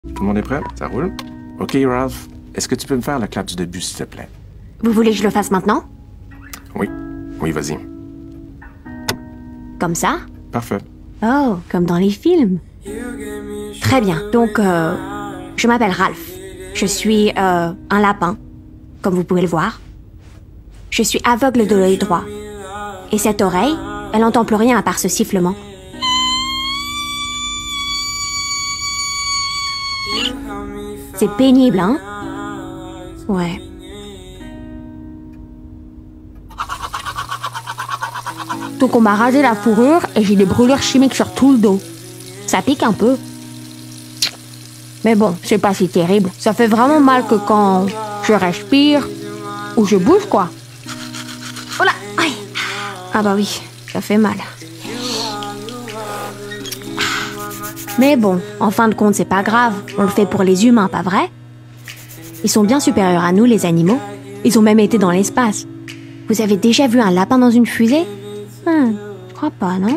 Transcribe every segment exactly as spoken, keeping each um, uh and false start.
Tout le monde est prêt? Ça roule? OK, Ralph. Est-ce que tu peux me faire la clap du début, s'il te plaît? Vous voulez que je le fasse maintenant? Oui. Oui, vas-y. Comme ça? Parfait. Oh, comme dans les films. Très bien. Donc, euh, je m'appelle Ralph. Je suis euh, un lapin, comme vous pouvez le voir. Je suis aveugle de l'œil droit. Et cette oreille, elle n'entend plus rien à part ce sifflement. C'est pénible, hein? Ouais. Donc on m'a rasé la fourrure et j'ai des brûlures chimiques sur tout le dos. Ça pique un peu. Mais bon, c'est pas si terrible. Ça fait vraiment mal que quand je respire ou je bouge, quoi. Oh là! Aïe! Ah bah oui, ça fait mal. Mais bon, en fin de compte, c'est pas grave. On le fait pour les humains, pas vrai? Ils sont bien supérieurs à nous, les animaux. Ils ont même été dans l'espace. Vous avez déjà vu un lapin dans une fusée? Hmm, je crois pas, non?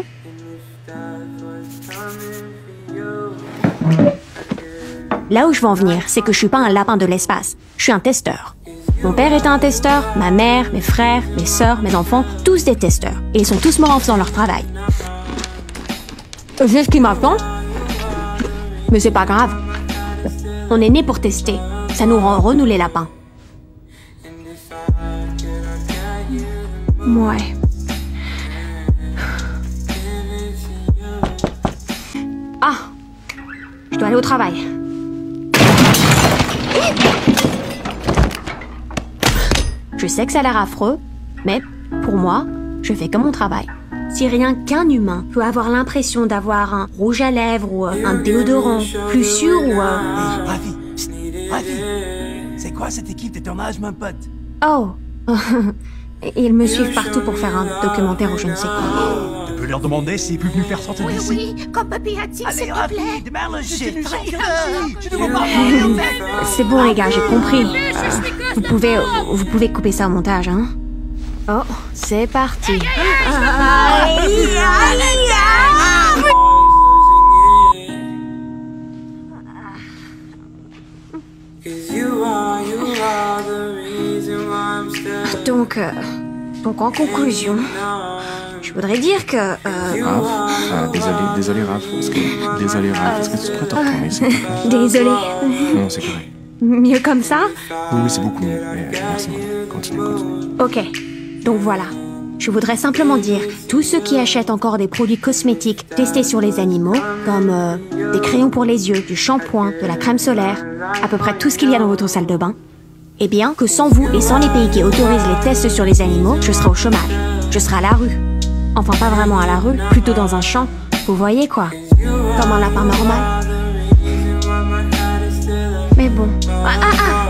Là où je veux en venir, c'est que je suis pas un lapin de l'espace. Je suis un testeur. Mon père était un testeur, ma mère, mes frères, mes sœurs, mes enfants, tous des testeurs. Et ils sont tous morts en faisant leur travail. C'est ce qui m'attend. Mais c'est pas grave. On est nés pour tester. Ça nous rend heureux, nous les lapins. Ouais. Ah! Je dois aller au travail. Je sais que ça a l'air affreux, mais pour moi, je fais comme mon travail. Si rien qu'un humain peut avoir l'impression d'avoir un rouge à lèvres ou euh, un déodorant plus sûr ou... Euh... Hey, Ravi! Psst, Ravi! C'est quoi cette équipe de tournage, mon pote? Oh! Ils me suivent partout pour faire un documentaire ou je ne sais quoi. Tu peux leur demander s'ils peuvent nous faire sortir Oui, d'ici? oui, comme Papy a dit, s'il Allez, te Ravi, plaît. démarre le Je jet! te Très jure. bien! Tu ne vas pas parler, C'est bon les gars, j'ai compris. Euh, vous pouvez, vous pouvez couper ça au montage, hein? Oh, c'est parti. Donc, euh, donc en conclusion, je voudrais dire que... Euh, Ralph? Ah, désolé, désolé, Ralph. Est-ce que... Désolé, Ralph. Est-ce que tu pourrais te retourner, s'il te plaît? désolée. Non, c'est correct. Mieux comme ça? Oui, oui, c'est beaucoup mieux. Mais, euh, merci, mon ami. Continue, continue. Ok, donc voilà. Je voudrais simplement dire, tous ceux qui achètent encore des produits cosmétiques testés sur les animaux, comme euh, des crayons pour les yeux, du shampoing, de la crème solaire, à peu près tout ce qu'il y a dans votre salle de bain, eh bien, que sans vous et sans les pays qui autorisent les tests sur les animaux, je serai au chômage. Je serai à la rue. Enfin, pas vraiment à la rue, plutôt dans un champ. Vous voyez quoi? Comme un lapin normal. Mais bon. Ah, ah, ah